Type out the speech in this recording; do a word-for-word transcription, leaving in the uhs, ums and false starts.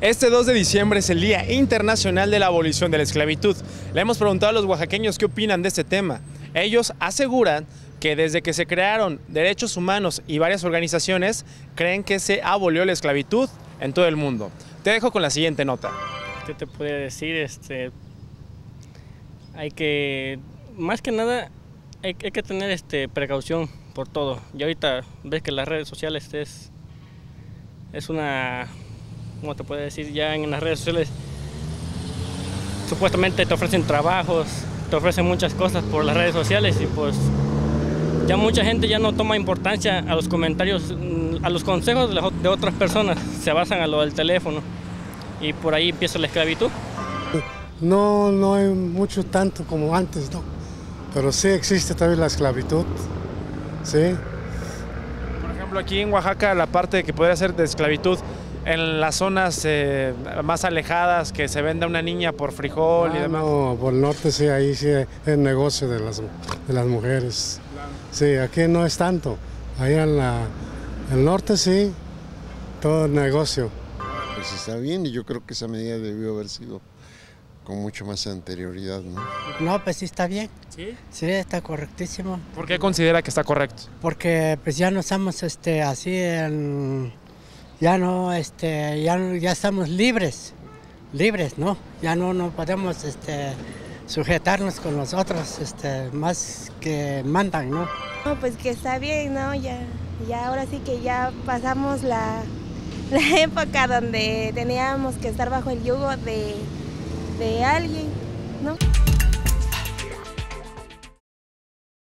Este dos de diciembre es el Día Internacional de la Abolición de la Esclavitud. Le hemos preguntado a los oaxaqueños qué opinan de este tema. Ellos aseguran que desde que se crearon derechos humanos y varias organizaciones, creen que se abolió la esclavitud en todo el mundo. Te dejo con la siguiente nota. ¿Qué te puedo decir? Este, hay que, más que nada, hay, hay que tener este, precaución por todo. Y ahorita ves que las redes sociales es, es una... ¿Cómo te puedo decir? Ya en las redes sociales supuestamente te ofrecen trabajos, te ofrecen muchas cosas por las redes sociales y pues ya mucha gente ya no toma importancia a los comentarios, a los consejos de, las, de otras personas, se basan a lo del teléfono y por ahí empieza la esclavitud. No, no hay mucho tanto como antes, ¿no? Pero sí existe todavía la esclavitud, sí. Por ejemplo, aquí en Oaxaca la parte que podría ser de esclavitud, en las zonas eh, más alejadas, que se venda una niña por frijol ah, y demás. No, por el norte sí, ahí sí es el negocio de las, de las mujeres. Claro. Sí, aquí no es tanto. Ahí en la, el norte sí, todo el negocio. Pues está bien y yo creo que esa medida debió haber sido con mucho más anterioridad, ¿no? No, pues sí está bien. ¿Sí? Sí, está correctísimo. ¿Por qué considera que está correcto? Porque pues ya no estamos este, así en... Ya no, este, ya, ya estamos libres, libres, ¿no? Ya no, no podemos este, sujetarnos con los otros este, más que mandan, ¿no? No, pues que está bien, ¿no? Ya, ya ahora sí que ya pasamos la, la época donde teníamos que estar bajo el yugo de, de alguien, ¿no?